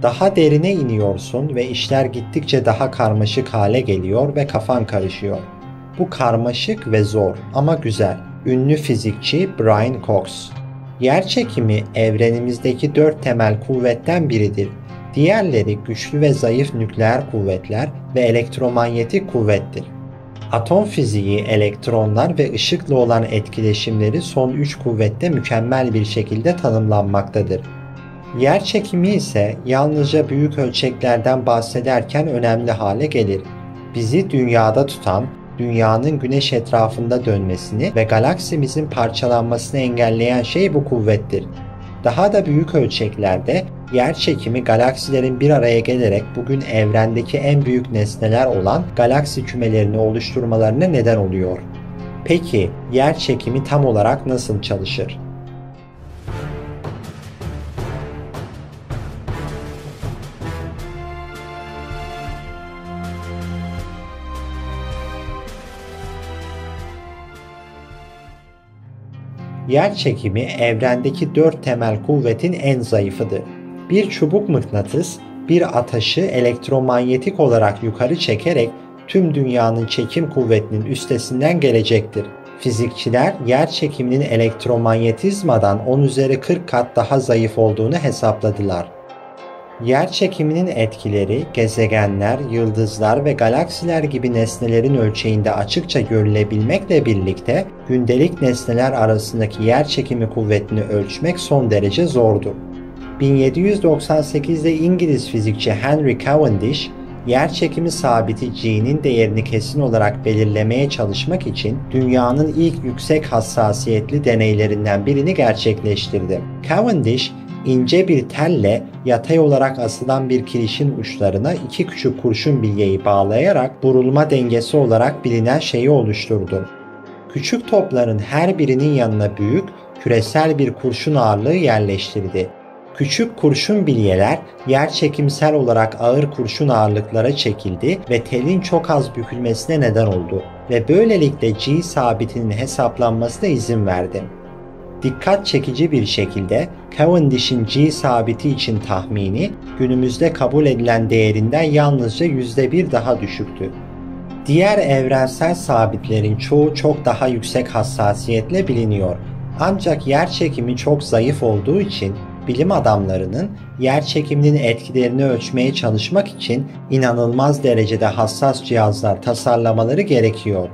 Daha derine iniyorsun ve işler gittikçe daha karmaşık hale geliyor ve kafan karışıyor. Bu karmaşık ve zor ama güzel. Ünlü fizikçi Brian Cox. Yerçekimi evrenimizdeki 4 temel kuvvetten biridir. Diğerleri güçlü ve zayıf nükleer kuvvetler ve elektromanyetik kuvvettir. Atom fiziği, elektronlar ve ışıkla olan etkileşimleri son 3 kuvvette mükemmel bir şekilde tanımlanmaktadır. Yerçekimi ise yalnızca büyük ölçeklerden bahsederken önemli hale gelir. Bizi dünyada tutan, dünyanın güneş etrafında dönmesini ve galaksimizin parçalanmasını engelleyen şey bu kuvvettir. Daha da büyük ölçeklerde yerçekimi galaksilerin bir araya gelerek bugün evrendeki en büyük nesneler olan galaksi kümelerini oluşturmalarına neden oluyor. Peki yerçekimi tam olarak nasıl çalışır? Yerçekimi evrendeki 4 temel kuvvetin en zayıfıdır. Bir çubuk mıknatıs, bir ataşı elektromanyetik olarak yukarı çekerek tüm dünyanın çekim kuvvetinin üstesinden gelecektir. Fizikçiler yerçekiminin elektromanyetizmadan 10 üzeri 40 kat daha zayıf olduğunu hesapladılar. Yerçekiminin etkileri gezegenler, yıldızlar ve galaksiler gibi nesnelerin ölçeğinde açıkça görülebilmekle birlikte gündelik nesneler arasındaki yerçekimi kuvvetini ölçmek son derece zordur. 1798'de İngiliz fizikçi Henry Cavendish, yerçekimi sabiti G'nin değerini kesin olarak belirlemeye çalışmak için dünyanın ilk yüksek hassasiyetli deneylerinden birini gerçekleştirdi. Cavendish, ince bir telle yatay olarak asılan bir kirişin uçlarına 2 küçük kurşun bilyeyi bağlayarak vurulma dengesi olarak bilinen şeyi oluşturdu. Küçük topların her birinin yanına büyük, küresel bir kurşun ağırlığı yerleştirdi. Küçük kurşun bilyeler yerçekimsel olarak ağır kurşun ağırlıklara çekildi ve telin çok az bükülmesine neden oldu ve böylelikle G sabitinin hesaplanmasına izin verdi. Dikkat çekici bir şekilde Cavendish'in G sabiti için tahmini günümüzde kabul edilen değerinden yalnızca %1 daha düşüktü. Diğer evrensel sabitlerin çoğu çok daha yüksek hassasiyetle biliniyor. Ancak yerçekimi çok zayıf olduğu için bilim adamlarının yerçekiminin etkilerini ölçmeye çalışmak için inanılmaz derecede hassas cihazlar tasarlamaları gerekiyor.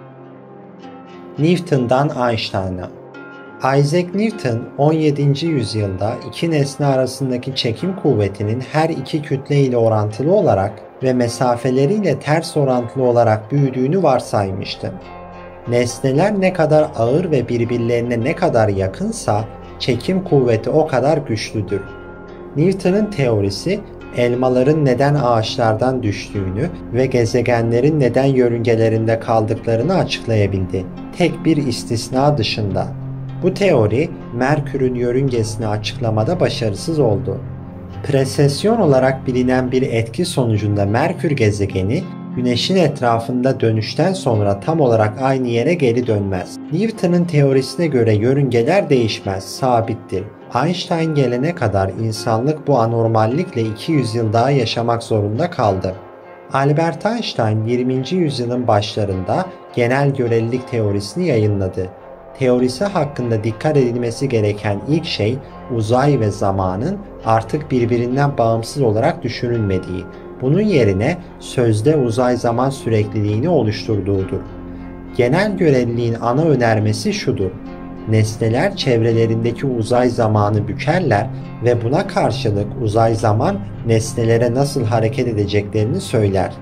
Newton'dan Einstein'a. Isaac Newton 17. yüzyılda iki nesne arasındaki çekim kuvvetinin her iki kütle ile orantılı olarak ve mesafeleriyle ters orantılı olarak büyüdüğünü varsaymıştı. Nesneler ne kadar ağır ve birbirlerine ne kadar yakınsa çekim kuvveti o kadar güçlüdür. Newton'un teorisi elmaların neden ağaçlardan düştüğünü ve gezegenlerin neden yörüngelerinde kaldıklarını açıklayabildi. Tek bir istisna dışında. Bu teori Merkür'ün yörüngesini açıklamada başarısız oldu. Presesyon olarak bilinen bir etki sonucunda Merkür gezegeni Güneş'in etrafında dönüşten sonra tam olarak aynı yere geri dönmez. Newton'un teorisine göre yörüngeler değişmez, sabittir. Einstein gelene kadar insanlık bu anormallikle 200 yıl daha yaşamak zorunda kaldı. Albert Einstein 20. yüzyılın başlarında genel görelilik teorisini yayınladı. Teorisi hakkında dikkat edilmesi gereken ilk şey uzay ve zamanın artık birbirinden bağımsız olarak düşünülmediği, bunun yerine sözde uzay zaman sürekliliğini oluşturduğudur. Genel göreliliğin ana önermesi şudur: nesneler çevrelerindeki uzay zamanı bükerler ve buna karşılık uzay zaman nesnelere nasıl hareket edeceklerini söyler.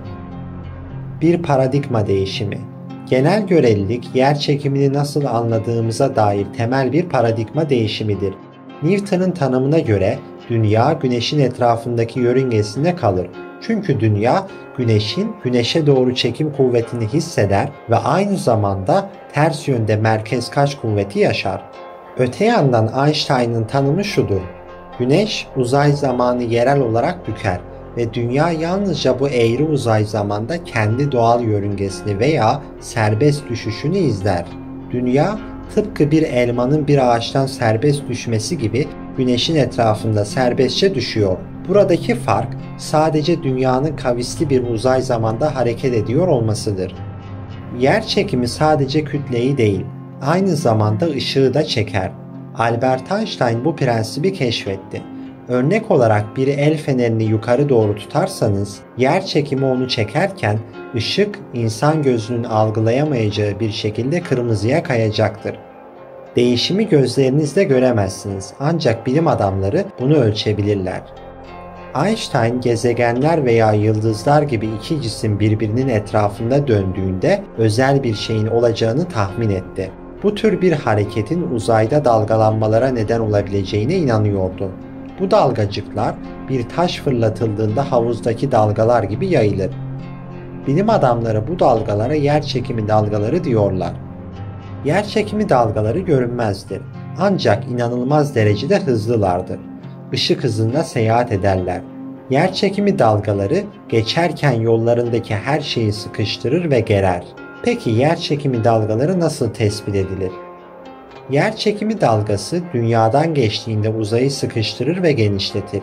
Bir paradigma değişimi. Genel görelilik, yerçekimini nasıl anladığımıza dair temel bir paradigma değişimidir. Newton'un tanımına göre Dünya, Güneş'in etrafındaki yörüngesinde kalır. Çünkü Dünya, Güneş'e doğru çekim kuvvetini hisseder ve aynı zamanda ters yönde merkez kaç kuvveti yaşar. Öte yandan Einstein'ın tanımı şudur: Güneş, uzay zamanı yerel olarak büker ve Dünya yalnızca bu eğri uzay zamanda kendi doğal yörüngesini veya serbest düşüşünü izler. Dünya, tıpkı bir elmanın bir ağaçtan serbest düşmesi gibi Güneş'in etrafında serbestçe düşüyor. Buradaki fark sadece dünyanın kavisli bir uzay zamanda hareket ediyor olmasıdır. Yer çekimi sadece kütleyi değil, aynı zamanda ışığı da çeker. Albert Einstein bu prensibi keşfetti. Örnek olarak bir el fenerini yukarı doğru tutarsanız, yer çekimi onu çekerken ışık insan gözünün algılayamayacağı bir şekilde kırmızıya kayacaktır. Değişimi gözlerinizle göremezsiniz, ancak bilim adamları bunu ölçebilirler. Einstein, gezegenler veya yıldızlar gibi iki cisim birbirinin etrafında döndüğünde özel bir şeyin olacağını tahmin etti. Bu tür bir hareketin uzayda dalgalanmalara neden olabileceğine inanıyordu. Bu dalgacıklar bir taş fırlatıldığında havuzdaki dalgalar gibi yayılır. Bilim adamları bu dalgalara yerçekimi dalgaları diyorlar. Yerçekimi dalgaları görünmezdir, ancak inanılmaz derecede hızlılardır. Işık hızında seyahat ederler. Yerçekimi dalgaları geçerken yollarındaki her şeyi sıkıştırır ve gerer. Peki yerçekimi dalgaları nasıl tespit edilir? Yerçekimi dalgası dünyadan geçtiğinde uzayı sıkıştırır ve genişletir.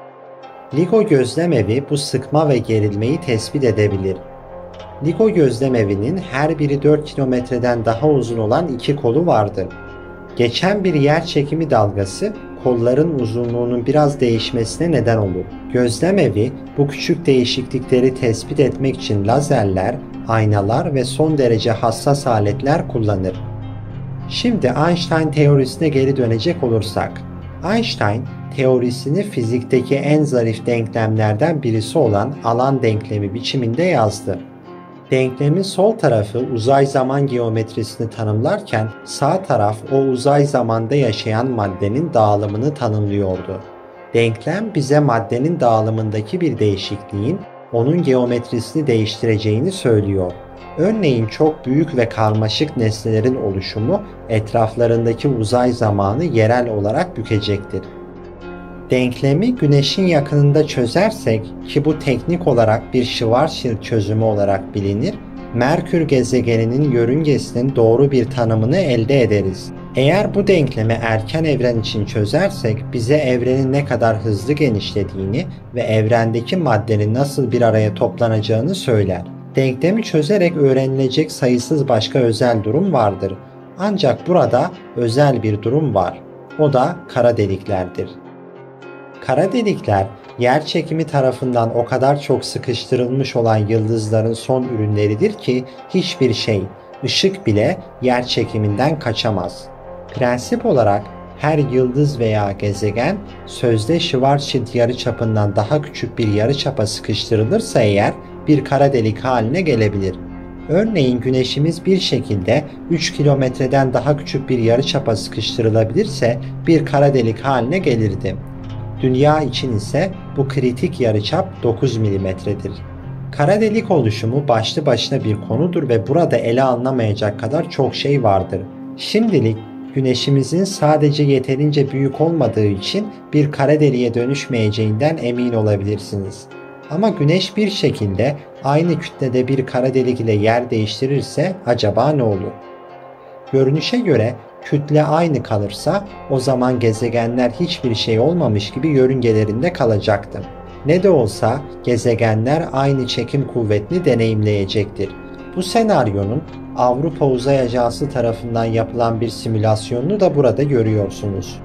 LIGO gözlemevi bu sıkma ve gerilmeyi tespit edebilir. LIGO gözlemevinin her biri 4 kilometreden daha uzun olan iki kolu vardır. Geçen bir yerçekimi dalgası kolların uzunluğunun biraz değişmesine neden olur. Gözlemevi bu küçük değişiklikleri tespit etmek için lazerler, aynalar ve son derece hassas aletler kullanır. Şimdi Einstein teorisine geri dönecek olursak, Einstein teorisini fizikteki en zarif denklemlerden birisi olan alan denklemi biçiminde yazdı. Denklemin sol tarafı uzay zaman geometrisini tanımlarken sağ taraf o uzay zamanda yaşayan maddenin dağılımını tanımlıyordu. Denklem bize maddenin dağılımındaki bir değişikliğin onun geometrisini değiştireceğini söylüyor. Örneğin çok büyük ve karmaşık nesnelerin oluşumu etraflarındaki uzay zamanı yerel olarak bükecektir. Denklemi Güneş'in yakınında çözersek, ki bu teknik olarak bir Schwarzschild çözümü olarak bilinir, Merkür gezegeninin yörüngesinin doğru bir tanımını elde ederiz. Eğer bu denklemi erken evren için çözersek bize evrenin ne kadar hızlı genişlediğini ve evrendeki maddenin nasıl bir araya toplanacağını söyler. Denklemi çözerek öğrenilecek sayısız başka özel durum vardır. Ancak burada özel bir durum var. O da kara deliklerdir. Kara delikler, yerçekimi tarafından o kadar çok sıkıştırılmış olan yıldızların son ürünleridir ki hiçbir şey, ışık bile yerçekiminden kaçamaz. Prensip olarak her yıldız veya gezegen sözde Schwarzschild yarıçapından daha küçük bir yarıçapa sıkıştırılırsa eğer bir kara delik haline gelebilir. Örneğin Güneşimiz bir şekilde 3 kilometreden daha küçük bir yarıçapa sıkıştırılabilirse bir kara delik haline gelirdi. Dünya için ise bu kritik yarıçap 9 milimetredir. Kara delik oluşumu başlı başına bir konudur ve burada ele alınamayacak kadar çok şey vardır. Şimdilik Güneşimizin sadece yeterince büyük olmadığı için bir kara deliğe dönüşmeyeceğinden emin olabilirsiniz. Ama Güneş bir şekilde aynı kütlede bir kara delik ile yer değiştirirse acaba ne olur? Görünüşe göre kütle aynı kalırsa o zaman gezegenler hiçbir şey olmamış gibi yörüngelerinde kalacaktı. Ne de olsa gezegenler aynı çekim kuvvetini deneyimleyecektir. Bu senaryonun Avrupa Uzay Ajansı tarafından yapılan bir simülasyonunu da burada görüyorsunuz.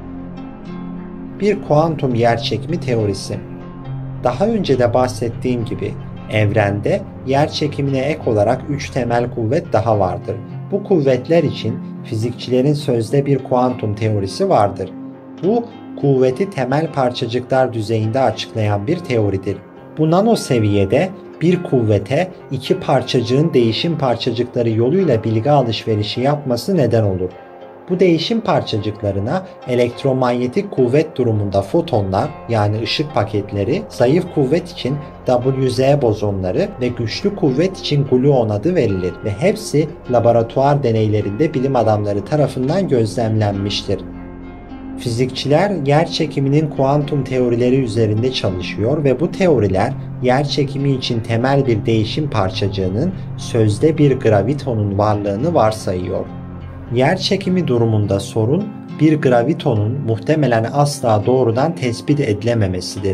Bir kuantum yerçekimi teorisi. Daha önce de bahsettiğim gibi evrende yerçekimine ek olarak 3 temel kuvvet daha vardır. Bu kuvvetler için fizikçilerin sözde bir kuantum teorisi vardır. Bu kuvveti temel parçacıklar düzeyinde açıklayan bir teoridir. Bu nano seviyede bir kuvvete iki parçacığın değişim parçacıkları yoluyla bilgi alışverişi yapması neden olur. Bu değişim parçacıklarına elektromanyetik kuvvet durumunda fotonlar yani ışık paketleri, zayıf kuvvet için WZ bozonları ve güçlü kuvvet için gluon adı verilir ve hepsi laboratuvar deneylerinde bilim adamları tarafından gözlemlenmiştir. Fizikçiler yerçekiminin kuantum teorileri üzerinde çalışıyor ve bu teoriler yerçekimi için temel bir değişim parçacığının sözde bir gravitonun varlığını varsayıyor. Yerçekimi durumunda sorun bir gravitonun muhtemelen asla doğrudan tespit edilememesidir.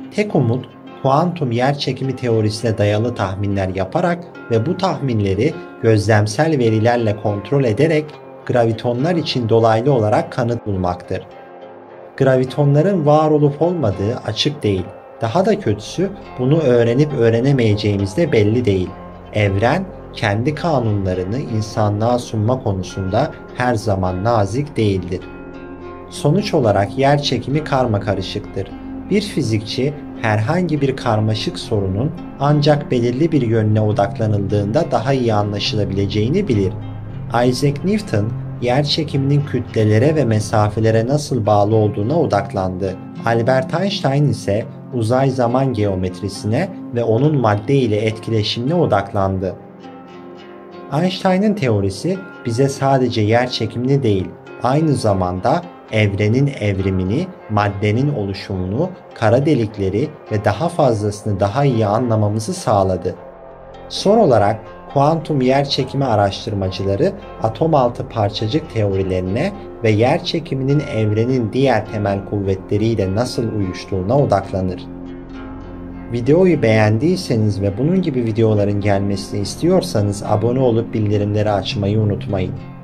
Tek umut, kuantum yerçekimi teorisine dayalı tahminler yaparak ve bu tahminleri gözlemsel verilerle kontrol ederek gravitonlar için dolaylı olarak kanıt bulmaktır. Gravitonların var olup olmadığı açık değil. Daha da kötüsü, bunu öğrenip öğrenemeyeceğimiz de belli değil. Evren, kendi kanunlarını insanlığa sunma konusunda her zaman nazik değildir. Sonuç olarak yerçekimi karmakarışıktır. Bir fizikçi herhangi bir karmaşık sorunun ancak belirli bir yönüne odaklanıldığında daha iyi anlaşılabileceğini bilir. Isaac Newton, yerçekiminin kütlelere ve mesafelere nasıl bağlı olduğuna odaklandı. Albert Einstein ise uzay zaman geometrisine ve onun madde ile etkileşimine odaklandı. Einstein'ın teorisi bize sadece yerçekimini değil, aynı zamanda evrenin evrimini, maddenin oluşumunu, kara delikleri ve daha fazlasını daha iyi anlamamızı sağladı. Son olarak kuantum yerçekimi araştırmacıları atom altı parçacık teorilerine ve yerçekiminin evrenin diğer temel kuvvetleriyle nasıl uyuştuğuna odaklanır. Videoyu beğendiyseniz ve bunun gibi videoların gelmesini istiyorsanız abone olup bildirimleri açmayı unutmayın.